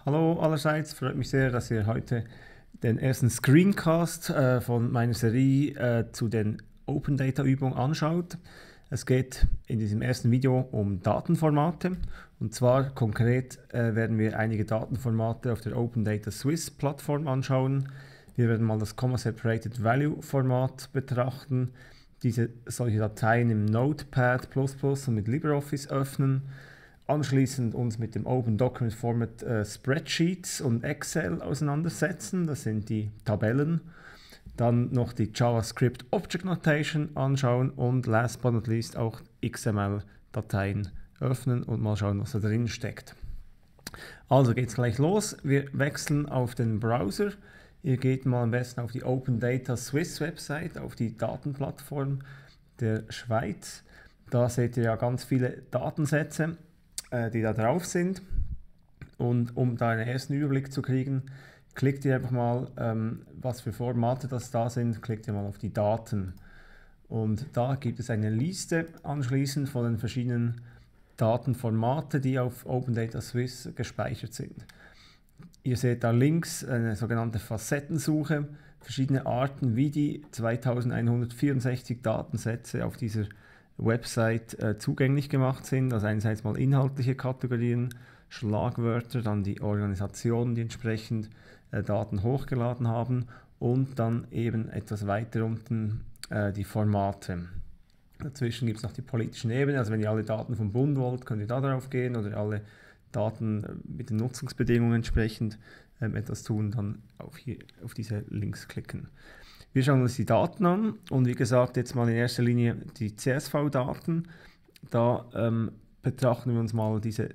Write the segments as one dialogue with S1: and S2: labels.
S1: Hallo allerseits, freut mich sehr, dass ihr heute den ersten Screencast von meiner Serie zu den Open Data Übungen anschaut. Es geht in diesem ersten Video um Datenformate und zwar konkret werden wir einige Datenformate auf der Open Data Swiss Plattform anschauen. Wir werden mal das Comma Separated Value Format betrachten, solche Dateien im Notepad++ und mit LibreOffice öffnen. Anschließend uns mit dem Open Document Format Spreadsheets und Excel auseinandersetzen, das sind die Tabellen. Dann noch die JavaScript Object Notation anschauen und last but not least auch XML-Dateien öffnen und mal schauen, was da drin steckt. Also geht's gleich los. Wir wechseln auf den Browser. Ihr geht mal am besten auf die Open Data Swiss Website, auf die Datenplattform der Schweiz. Da seht ihr ja ganz viele Datensätze, die da drauf sind. Und um da einen ersten Überblick zu kriegen, klickt ihr einfach mal, was für Formate das da sind, klickt ihr mal auf die Daten. Und da gibt es eine Liste anschließend von den verschiedenen Datenformaten, die auf Open Data Swiss gespeichert sind. Ihr seht da links eine sogenannte Facettensuche, verschiedene Arten, wie die 2164 Datensätze auf dieser Website zugänglich gemacht sind. Also einerseits mal inhaltliche Kategorien, Schlagwörter, dann die Organisationen, die entsprechend Daten hochgeladen haben und dann eben etwas weiter unten die Formate. Dazwischen gibt es noch die politischen Ebenen, also wenn ihr alle Daten vom Bund wollt, könnt ihr da drauf gehen oder alle Daten mit den Nutzungsbedingungen entsprechend etwas tun, dann auf diese Links klicken. Wir schauen uns die Daten an und wie gesagt jetzt mal in erster Linie die CSV-Daten. Da betrachten wir uns mal diese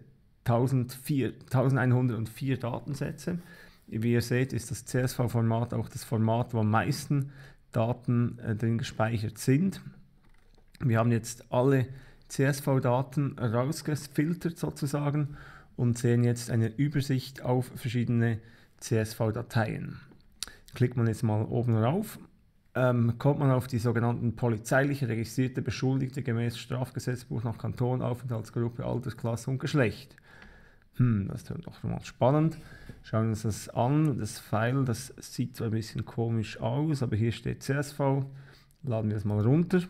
S1: 1104 Datensätze. Wie ihr seht, ist das CSV-Format auch das Format, wo am meisten Daten drin gespeichert sind. Wir haben jetzt alle CSV-Daten rausgefiltert sozusagen und sehen jetzt eine Übersicht auf verschiedene CSV-Dateien. Klickt man jetzt mal oben rauf, kommt man auf die sogenannten polizeilich registrierte Beschuldigte gemäß Strafgesetzbuch nach Kanton, Aufenthaltsgruppe, Altersklasse und Geschlecht. Das ist doch mal spannend. Schauen wir uns das an. Das File, das sieht zwar ein bisschen komisch aus, aber hier steht CSV. Laden wir es mal runter.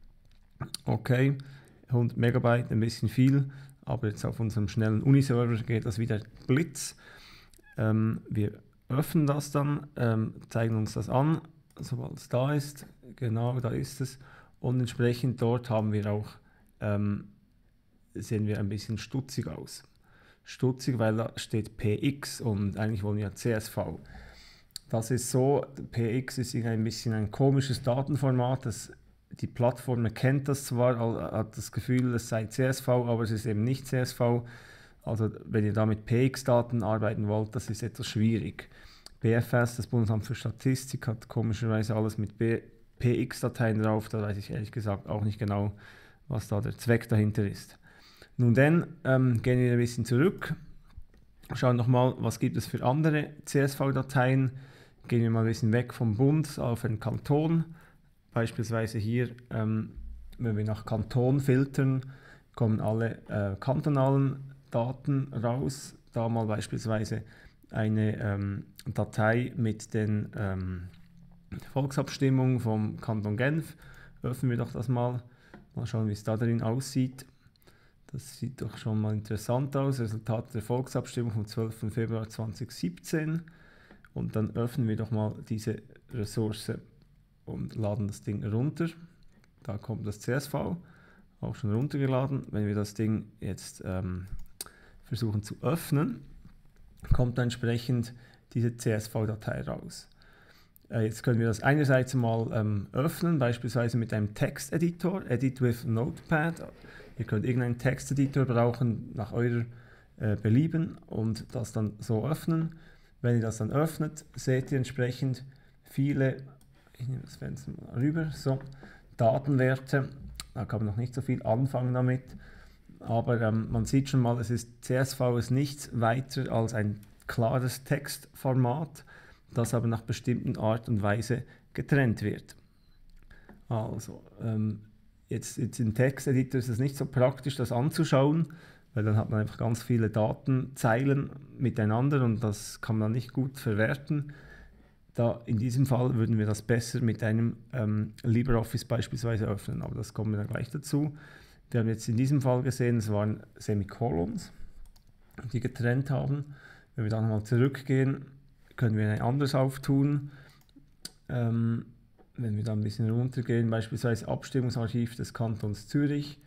S1: Okay, 100 Megabyte, ein bisschen viel, aber jetzt auf unserem schnellen Uniserver geht das wieder Blitz. Wir öffnen das dann, zeigen uns das an, sobald es da ist. Genau, da ist es. Und entsprechend dort haben wir auch, sehen wir ein bisschen stutzig aus. Stutzig, weil da steht PX und eigentlich wollen wir ja CSV. Das ist so, PX ist ein bisschen ein komisches Datenformat, die Plattform erkennt das zwar, hat das Gefühl, es sei CSV, aber es ist eben nicht CSV. Also wenn ihr da mit PX-Daten arbeiten wollt, das ist etwas schwierig. BFS, das Bundesamt für Statistik, hat komischerweise alles mit PX-Dateien drauf, da weiß ich ehrlich gesagt auch nicht genau, was da der Zweck dahinter ist. Nun dann gehen wir ein bisschen zurück, schauen nochmal, was gibt es für andere CSV-Dateien, gehen wir mal ein bisschen weg vom Bund auf den Kanton. Beispielsweise hier, wenn wir nach Kanton filtern, kommen alle kantonalen Daten raus. Da mal beispielsweise eine Datei mit den Volksabstimmungen vom Kanton Genf. Öffnen wir doch das mal. Mal schauen, wie es da drin aussieht. Das sieht doch schon mal interessant aus. Resultat der Volksabstimmung vom 12. Februar 2017. Und dann öffnen wir doch mal diese Ressource und laden das Ding runter. Da kommt das CSV, auch schon runtergeladen. Wenn wir das Ding jetzt versuchen zu öffnen, kommt dann entsprechend diese CSV-Datei raus. Jetzt können wir das einerseits mal öffnen, beispielsweise mit einem Texteditor, Edit with Notepad. Ihr könnt irgendeinen Texteditor brauchen, nach eurer Belieben und das dann so öffnen. Wenn ihr das dann öffnet, seht ihr entsprechend viele, ich nehme das Fenster mal rüber, so, Datenwerte. Da kann man noch nicht so viel anfangen damit, aber man sieht schon mal, CSV ist nichts weiter als ein klares Textformat, das aber nach bestimmten Art und Weise getrennt wird. Also, jetzt im Texteditor ist es nicht so praktisch, das anzuschauen, weil dann hat man einfach ganz viele Datenzeilen miteinander und das kann man nicht gut verwerten. In diesem Fall würden wir das besser mit einem LibreOffice beispielsweise öffnen, aber das kommen wir dann gleich dazu. Wir haben jetzt in diesem Fall gesehen, es waren Semikolons, die getrennt haben. Wenn wir dann nochmal zurückgehen, können wir ein anderes auftun. Wenn wir dann ein bisschen runtergehen, beispielsweise Abstimmungsarchiv des Kantons Zürich,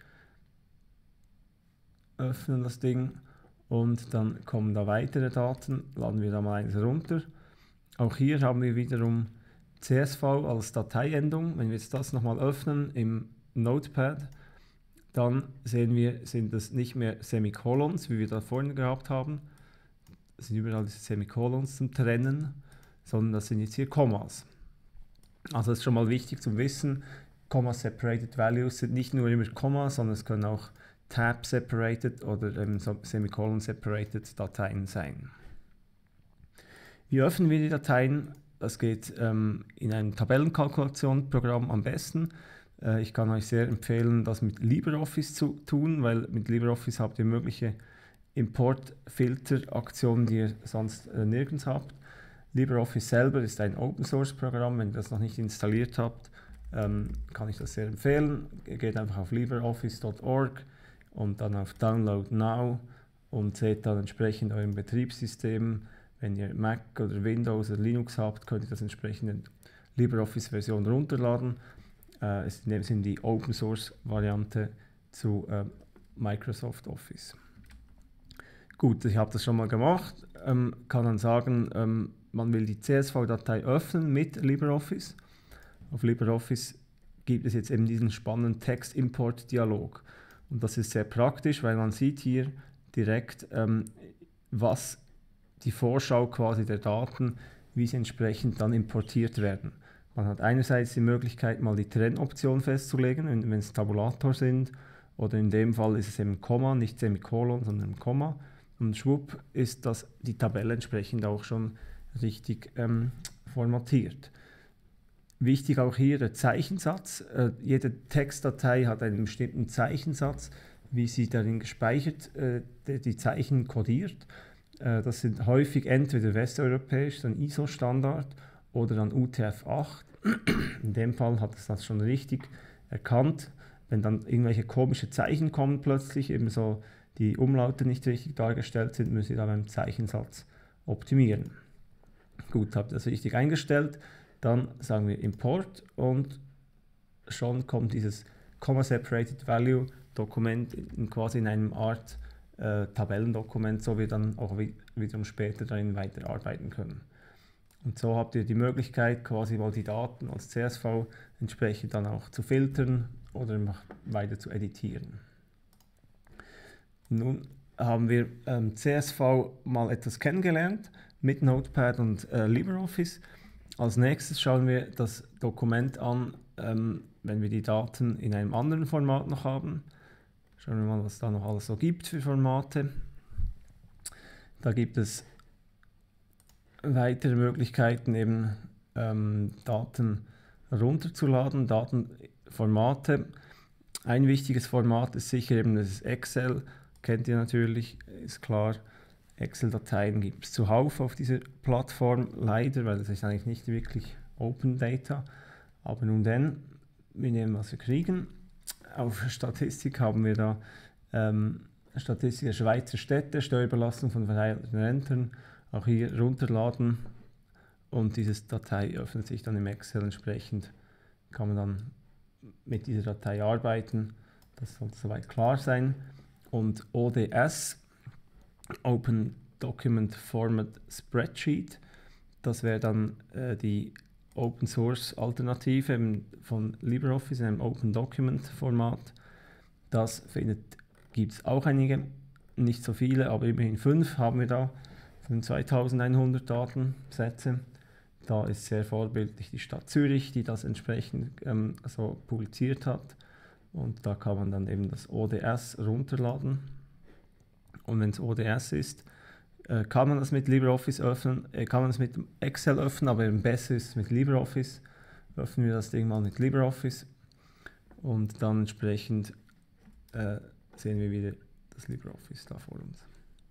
S1: öffnen das Ding und dann kommen da weitere Daten, laden wir da mal eins runter. Auch hier haben wir wiederum CSV als Dateiendung. Wenn wir jetzt das nochmal öffnen im Notepad, dann sehen wir, sind das nicht mehr Semikolons, wie wir da vorhin gehabt haben. Das sind überall diese Semikolons zum Trennen, sondern das sind jetzt hier Kommas. Also das ist schon mal wichtig zu wissen, Comma-Separated Values sind nicht nur immer Kommas, sondern es können auch Tab-Separated oder Semicolon-Separated Dateien sein. Wie öffnen wir die Dateien? Das geht in einem Tabellenkalkulationsprogramm am besten. Ich kann euch sehr empfehlen, das mit LibreOffice zu tun, weil mit LibreOffice habt ihr mögliche Import-Filter-Aktionen, die ihr sonst nirgends habt. LibreOffice selber ist ein Open-Source-Programm. Wenn ihr das noch nicht installiert habt, kann ich das sehr empfehlen. Ihr geht einfach auf libreoffice.org und dann auf Download Now und seht dann entsprechend eurem Betriebssystem. Wenn ihr Mac oder Windows oder Linux habt, könnt ihr das entsprechende LibreOffice-Version runterladen. Es ist in dem Sinne die Open-Source-Variante zu Microsoft Office. Gut, ich habe das schon mal gemacht. Kann dann sagen, man will die CSV-Datei öffnen mit LibreOffice. Auf LibreOffice gibt es jetzt eben diesen spannenden Text-Import-Dialog. Und das ist sehr praktisch, weil man sieht hier direkt, was die Vorschau quasi der Daten, wie sie entsprechend dann importiert werden. Man hat einerseits die Möglichkeit, mal die Trennoption festzulegen, wenn es Tabulator sind, oder in dem Fall ist es eben Komma, nicht Semikolon, sondern Komma. Und schwupp ist die Tabelle entsprechend auch schon richtig formatiert. Wichtig auch hier der Zeichensatz. Jede Textdatei hat einen bestimmten Zeichensatz, wie sie darin gespeichert, die Zeichen kodiert. Das sind häufig entweder westeuropäisch, dann ISO-Standard oder dann UTF-8. In dem Fall hat es das schon richtig erkannt. Wenn dann irgendwelche komische Zeichen kommen plötzlich, eben so die Umlaute nicht richtig dargestellt sind, müssen Sie da beim Zeichensatz optimieren. Gut, habt ihr das richtig eingestellt, dann sagen wir Import und schon kommt dieses Comma-Separated Value Dokument quasi in einem Art Tabellendokument, so wir dann auch wiederum später darin weiterarbeiten können. Und so habt ihr die Möglichkeit, quasi mal die Daten als CSV entsprechend dann auch zu filtern oder weiter zu editieren. Nun haben wir CSV mal etwas kennengelernt mit Notepad und LibreOffice. Als nächstes schauen wir das Dokument an, wenn wir die Daten in einem anderen Format noch haben. Schauen wir mal, was da noch alles so gibt für Formate. Da gibt es weitere Möglichkeiten, eben Daten runterzuladen, Datenformate. Ein wichtiges Format ist sicher eben das Excel, kennt ihr natürlich, ist klar. Excel-Dateien gibt es zuhauf auf dieser Plattform, leider, weil das ist eigentlich nicht wirklich Open Data. Aber nun denn, wir nehmen, was wir kriegen. Auf Statistik haben wir da Statistik der Schweizer Städte, Steuerbelastung von verteilten Rentern, auch hier runterladen und diese Datei öffnet sich dann im Excel entsprechend, kann man dann mit dieser Datei arbeiten, das sollte soweit klar sein. Und ODS, Open Document Format Spreadsheet, das wäre dann die Open Source Alternative von LibreOffice in einem Open Document Format. Das gibt es auch einige, nicht so viele, aber immerhin 5 haben wir da, von 2100 Datensätze. Da ist sehr vorbildlich die Stadt Zürich, die das entsprechend so publiziert hat. Und da kann man dann eben das ODS runterladen. Und wenn es ODS ist, kann man das mit LibreOffice öffnen, kann man es mit Excel öffnen, aber eben besser ist es mit LibreOffice. Öffnen wir das Ding mal mit LibreOffice und dann entsprechend sehen wir wieder das LibreOffice da vor uns.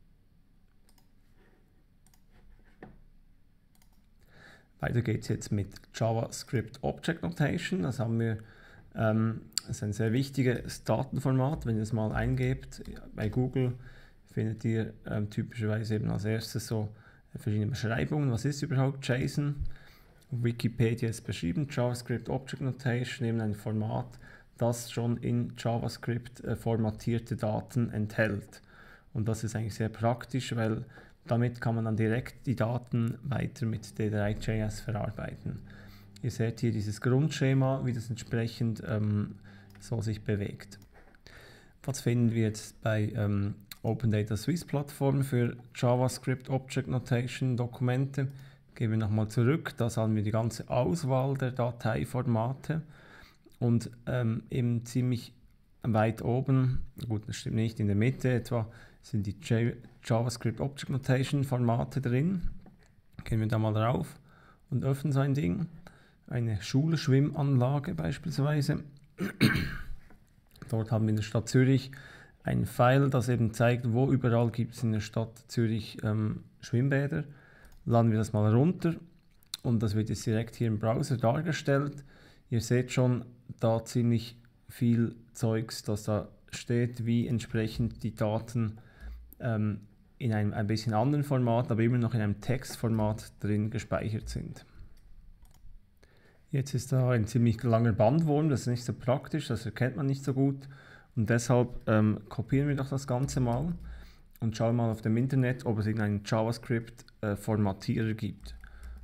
S1: Weiter geht es jetzt mit JavaScript Object Notation. Das haben wir, das ist ein sehr wichtiges Datenformat. Wenn ihr es mal eingebt bei Google, findet ihr typischerweise eben als erstes so verschiedene Beschreibungen. Was ist überhaupt JSON? Wikipedia ist beschrieben, JavaScript Object Notation, eben ein Format, das schon in JavaScript formatierte Daten enthält. Und das ist eigentlich sehr praktisch, weil damit kann man dann direkt die Daten weiter mit D3.js verarbeiten. Ihr seht hier dieses Grundschema, wie das entsprechend so sich bewegt. Was finden wir jetzt bei Open Data Swiss Plattform für JavaScript Object Notation Dokumente? Gehen wir nochmal zurück, da haben wir die ganze Auswahl der Dateiformate und eben ziemlich weit oben, gut, das stimmt nicht, in der Mitte etwa sind die JavaScript Object Notation Formate drin. Gehen wir da mal drauf und öffnen so ein Ding. Eine Schulschwimmanlage beispielsweise. Dort haben wir in der Stadt Zürich ein File, das eben zeigt, wo überall gibt es in der Stadt Zürich Schwimmbäder. Laden wir das mal runter und das wird jetzt direkt hier im Browser dargestellt. Ihr seht schon da ziemlich viel Zeugs, das da steht, wie entsprechend die Daten in einem ein bisschen anderen Format, aber immer noch in einem Textformat drin gespeichert sind. Jetzt ist da ein ziemlich langer Bandwurm, das ist nicht so praktisch, das erkennt man nicht so gut und deshalb kopieren wir doch das Ganze mal und schauen mal auf dem Internet, ob es irgendeinen JavaScript-Formatierer gibt.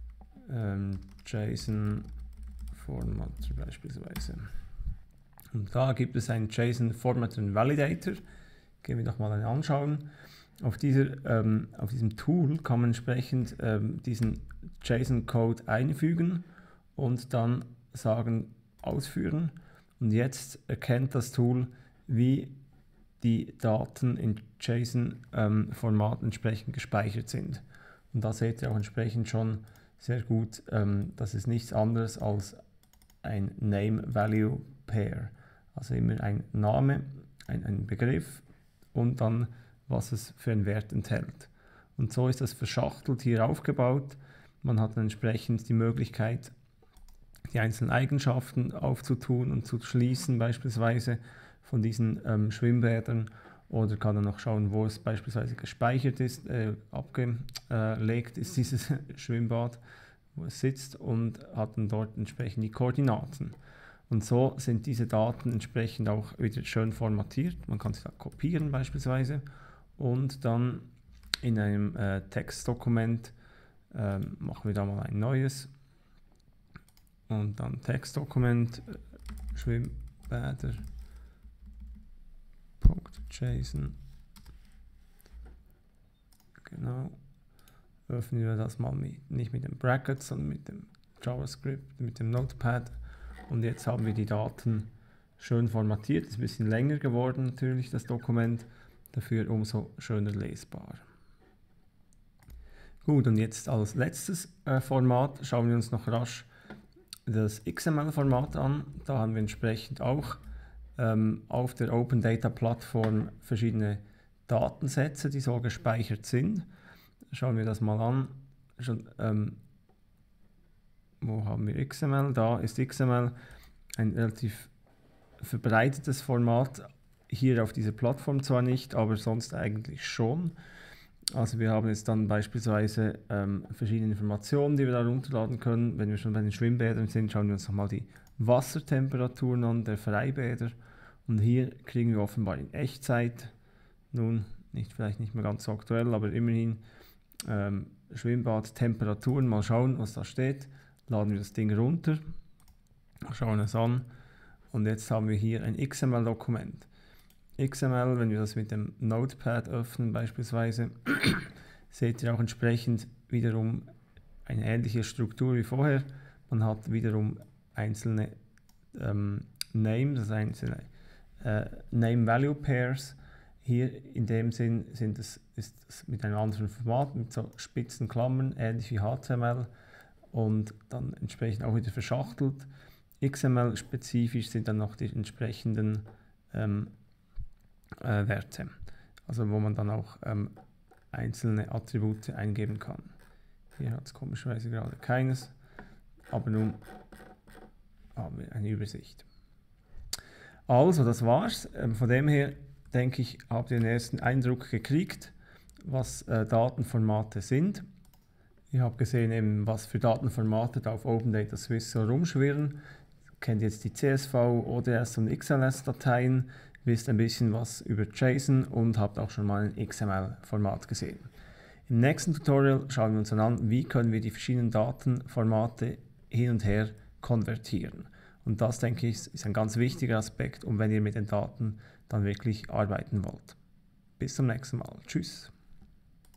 S1: JSON-Formatter beispielsweise. Und da gibt es einen JSON-Formatter Validator. Gehen wir doch mal einen anschauen. Auf diesem Tool kann man entsprechend diesen JSON-Code einfügen und dann sagen, ausführen. Und jetzt erkennt das Tool, wie die Daten in JSON-Format entsprechend gespeichert sind. Und da seht ihr auch entsprechend schon sehr gut, das ist nichts anderes als ein Name-Value-Pair. Also immer ein Name, ein Begriff und dann, was es für einen Wert enthält. Und so ist das verschachtelt hier aufgebaut. Man hat dann entsprechend die Möglichkeit, die einzelnen Eigenschaften aufzutun und zu schließen, beispielsweise von diesen Schwimmbädern, oder kann dann noch schauen, wo es beispielsweise gespeichert ist, abgelegt ist dieses Schwimmbad, wo es sitzt, und hat dann dort entsprechend die Koordinaten. Und so sind diese Daten entsprechend auch wieder schön formatiert. Man kann sie da kopieren beispielsweise und dann in einem Textdokument machen wir da mal ein neues und dann Textdokument Schwimmbäder.json. Genau. Öffnen wir das mal nicht mit dem Bracket, sondern mit dem JavaScript, mit dem Notepad. Und jetzt haben wir die Daten schön formatiert. Ist ein bisschen länger geworden natürlich, das Dokument. Dafür umso schöner lesbar. Gut, und jetzt als letztes Format schauen wir uns noch rasch das XML-Format an. Da haben wir entsprechend auch auf der Open Data Plattform verschiedene Datensätze, die so gespeichert sind. Schauen wir das mal an. Wo haben wir XML? Da ist XML ein relativ verbreitetes Format. Hier auf dieser Plattform zwar nicht, aber sonst eigentlich schon. Also wir haben jetzt dann beispielsweise verschiedene Informationen, die wir da runterladen können. Wenn wir schon bei den Schwimmbädern sind, schauen wir uns nochmal die Wassertemperaturen an, der Freibäder. Und hier kriegen wir offenbar in Echtzeit, nun vielleicht nicht mehr ganz so aktuell, aber immerhin Schwimmbadtemperaturen. Mal schauen, was da steht. Laden wir das Ding runter, schauen es an und jetzt haben wir hier ein XML-Dokument. XML, wenn wir das mit dem Notepad öffnen beispielsweise, seht ihr auch entsprechend wiederum eine ähnliche Struktur wie vorher. Man hat wiederum einzelne Names, also einzelne Name-Value-Pairs. Hier in dem Sinn ist es mit einem anderen Format, mit so spitzen Klammern, ähnlich wie HTML. Und dann entsprechend auch wieder verschachtelt. XML-spezifisch sind dann noch die entsprechenden Werte. also wo man dann auch einzelne Attribute eingeben kann. Hier hat es komischerweise gerade keines, aber nun haben wir eine Übersicht. Also, das war's. Von dem her denke ich, habt ihr den ersten Eindruck gekriegt, was Datenformate sind. Ihr habt gesehen, eben, was für Datenformate da auf Open Data Swiss so rumschwirren. Kennt jetzt die CSV, ODS und XLS-Dateien, wisst ein bisschen was über JSON und habt auch schon mal ein XML-Format gesehen. Im nächsten Tutorial schauen wir uns dann an, wie können wir die verschiedenen Datenformate hin und her konvertieren. Und das, denke ich, ist ein ganz wichtiger Aspekt, um wenn ihr mit den Daten dann wirklich arbeiten wollt. Bis zum nächsten Mal. Tschüss.